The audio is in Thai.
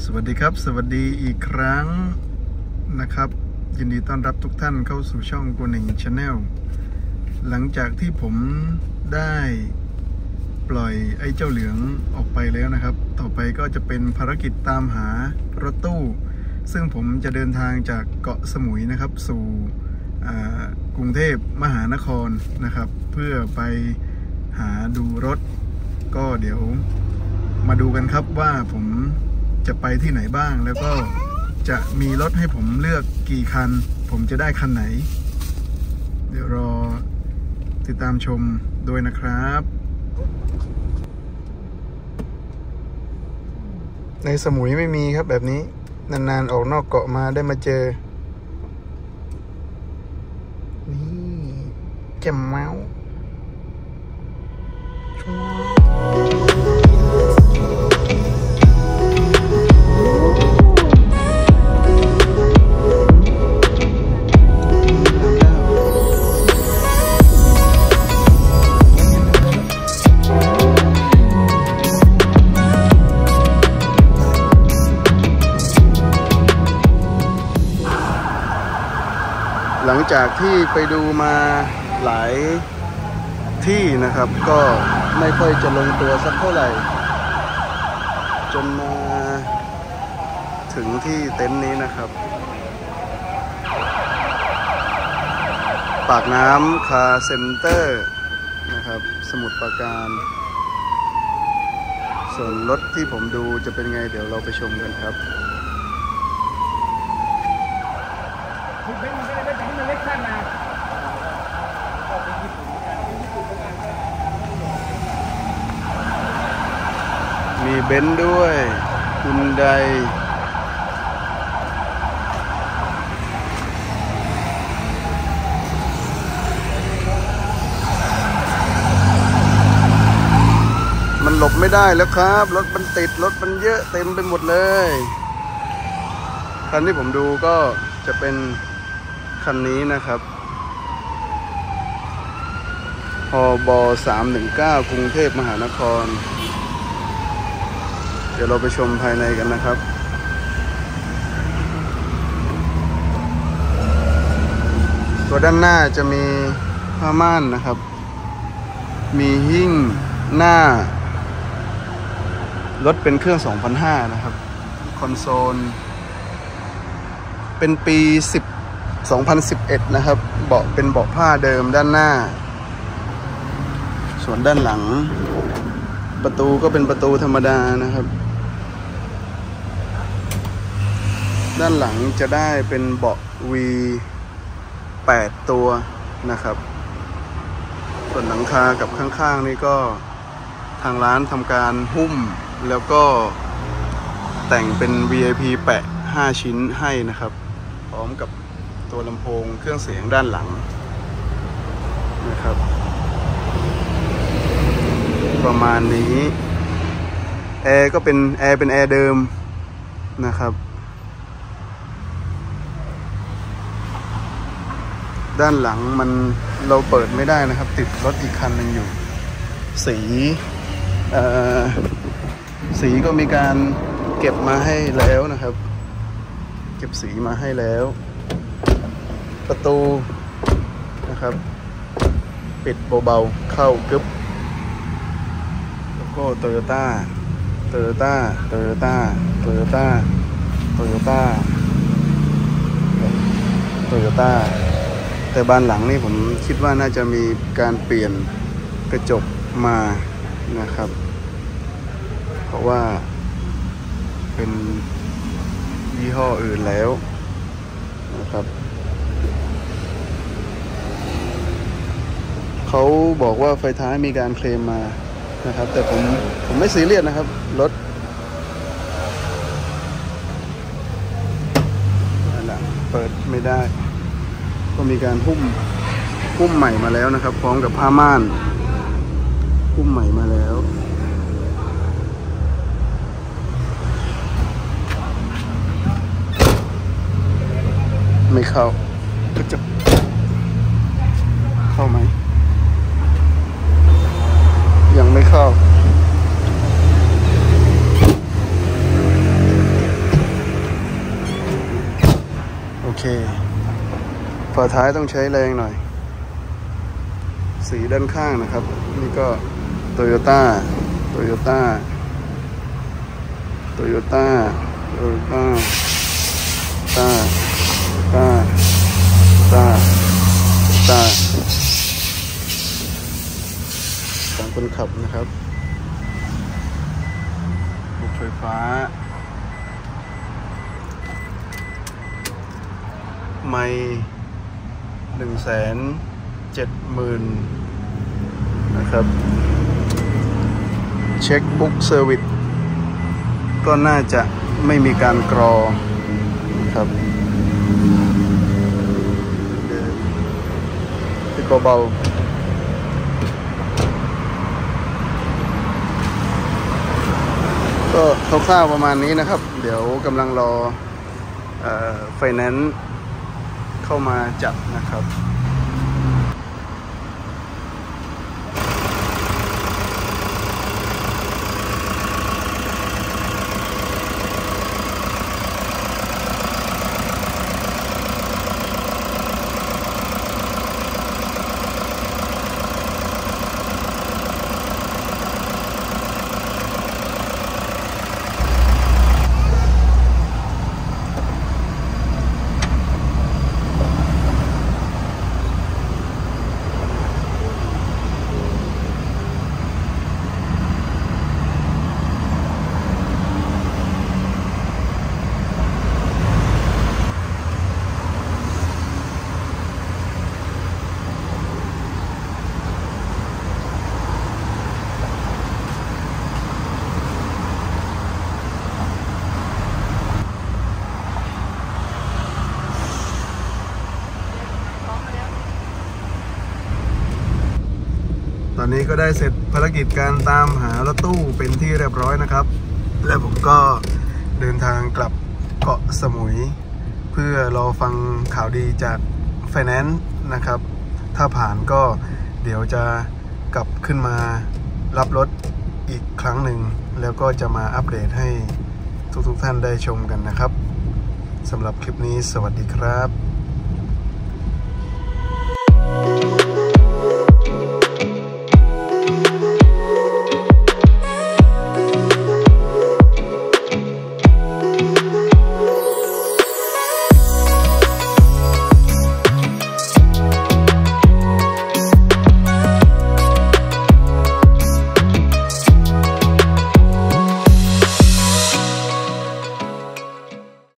วัสดีครับสวัสดีอีกครั้งนะครับยินดีต้อนรับทุกท่านเข้าสู่ช่องกูหนึ่งชาแนลหลังจากที่ผมได้ปล่อยไอ้เจ้าเหลืองออกไปแล้วนะครับต่อไปก็จะเป็นภารกิจตามหารถตู้ซึ่งผมจะเดินทางจากเกาะสมุยนะครับสู่กรุงเทพมหานครนะครับเพื่อไปหาดูรถก็เดี๋ยวมาดูกันครับว่าผมจะไปที่ไหนบ้างแล้วก็จะมีรถให้ผมเลือกกี่คันผมจะได้คันไหนเดี๋ยวรอติดตามชมโดยนะครับในสมุยไม่มีครับแบบนี้นานๆออกนอกเกาะมาได้มาเจอนี่แจ่มเมาส์หลังจากที่ไปดูมาหลายที่นะครับก็ไม่ค่อยจะลงตัวสักเท่าไหร่จนมาถึงที่เต็นท์นี้นะครับปากน้ำคาร์เซ็นเตอร์นะครับสมุทรปราการส่วนรถที่ผมดูจะเป็นไงเดี๋ยวเราไปชมกันครับมีเบนซ์ด้วยคุณใดมันหลบไม่ได้แล้วครับรถมันติดรถมันเยอะเต็มไปหมดเลยคันที่ผมดูก็จะเป็นคันนี้นะครับฮบ319กรุงเทพมหานครเดี๋ยวเราไปชมภายในกันนะครับตัวด้านหน้าจะมีผ้าม่านนะครับมีหิ้งหน้ารถเป็นเครื่อง 2005 นะครับคอนโซลเป็นปี 2011 นะครับเบาะเป็นเบาะผ้าเดิมด้านหน้าส่วนด้านหลังประตูก็เป็นประตูธรรมดานะครับด้านหลังจะได้เป็นเบาะ V8 ตัวนะครับส่วนหลังคากับข้างๆนี่ก็ทางร้านทำการหุ้มแล้วก็แต่งเป็น VIP แปะ5ชิ้นให้นะครับพร้อมกับตัวลำโพงเครื่องเสียงด้านหลังนะครับประมาณนี้แอร์ก็เป็นแอร์เดิมนะครับด้านหลังมันเราเปิดไม่ได้นะครับติดรถอีกคันหนึ่งอยู่สีก็มีการเก็บมาให้แล้วนะครับเก็บสีมาให้แล้วประตูนะครับปิดเบาๆเข้ากึ๊บแล้วก็โตโยต้าแต่บานหลังนี่ผมคิดว่าน่าจะมีการเปลี่ยนกระจกมานะครับเพราะว่าเป็นยี่ห้ออื่นแล้วนะครับเขาบอกว่าไฟท้ายมีการเคลมมานะครับแต่ผมไม่ซีเรียสนะครับรถเปิดไม่ได้ก็มีการหุ้มใหม่มาแล้วนะครับพร้อมกับผ้าม่านหุ้มใหม่มาแล้วไม่เข้าก็จะเข้าไหมยังไม่เข้าฝาท้ายต้องใช้แรงหน่อยสีด้านข้างนะครับนี่ก็โตโยต้าของคนขับนะครับระบบไฟฟ้าไม่170,000นะครับเช็คบุ๊กเซอร์วิสก็น่าจะไม่มีการกรอครับติดเบาๆก็คร่าวๆประมาณนี้นะครับเดี๋ยวกำลังรอไฟแนนซ์เข้ามาจัดนะครับตอนนี้ก็ได้เสร็จภารกิจการตามหารถตู้เป็นที่เรียบร้อยนะครับและผมก็เดินทางกลับเกาะสมุยเพื่อรอฟังข่าวดีจากไฟแนนซ์นะครับถ้าผ่านก็เดี๋ยวจะกลับขึ้นมารับรถอีกครั้งหนึ่งแล้วก็จะมาอัปเดตให้ทุกท่านได้ชมกันนะครับสำหรับคลิปนี้สวัสดีครับ